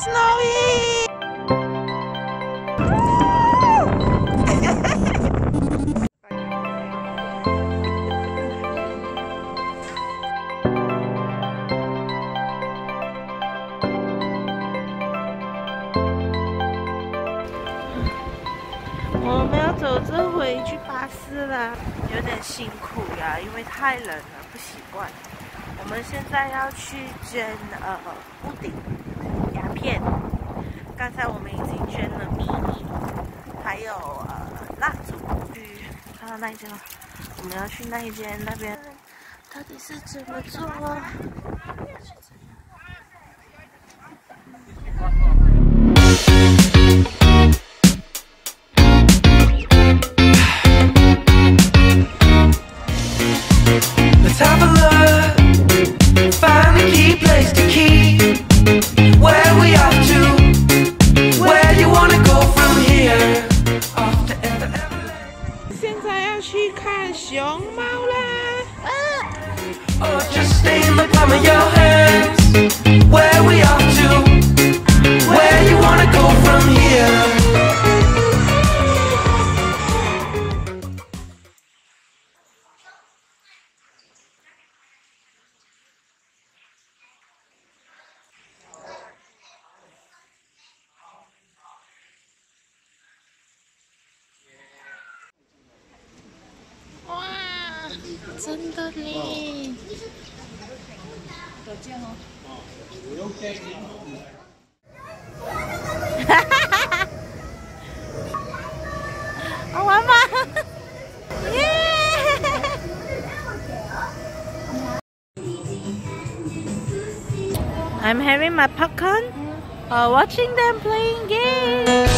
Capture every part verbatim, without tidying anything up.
snowing. 我们要走着回去巴士了，有点辛苦呀，因为太冷了，不习惯。我们现在要去捐呃布丁、鸦片。刚才我们已经捐了米，还有呃蜡烛。去看到那一间了，我们要去那一间那边，到底是怎么做？ 去看熊猫啦！啊 oh, just stay in the palm of your hands. Where we off to? Where you wanna go from here? 真的嘞！再见哦。哈哈哈！好玩吗？耶 ！I'm having my popcorn, uh, watching them playing games.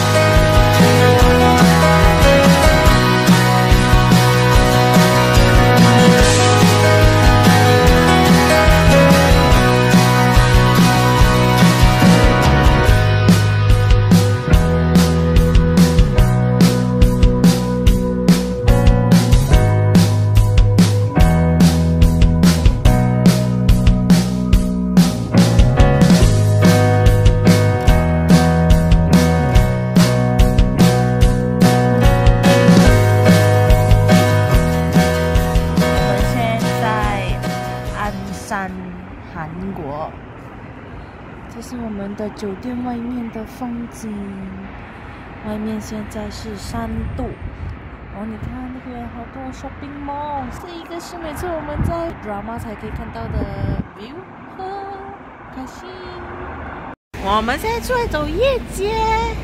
韩国，这是我们的酒店外面的风景。外面现在是三度。哦，你看那边好多 shopping mall， 这一个是每次我们在 drama 才可以看到的 view， 开心。我们现在出来走夜街。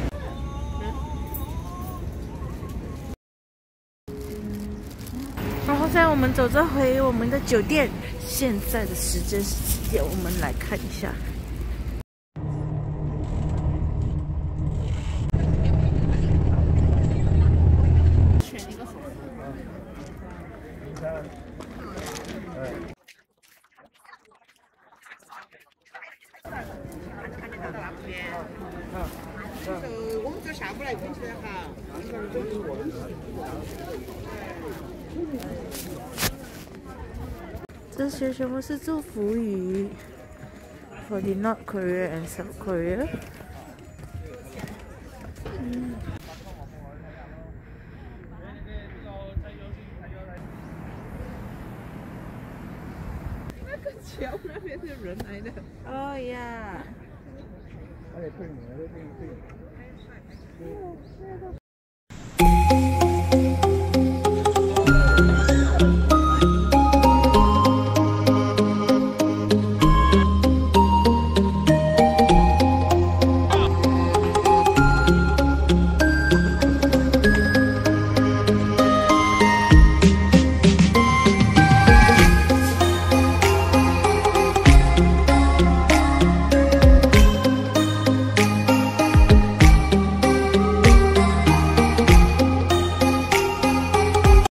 然后现在我们走着回我们的酒店。 现在的时间是几点？我们来看一下。选一个手势。看见他的那边。呃，我们这下不来进去哈。这些全部是祝福语 ，for the North Korea and South Korea。嗯。那个桥那边是人来的。哦呀。哦，这个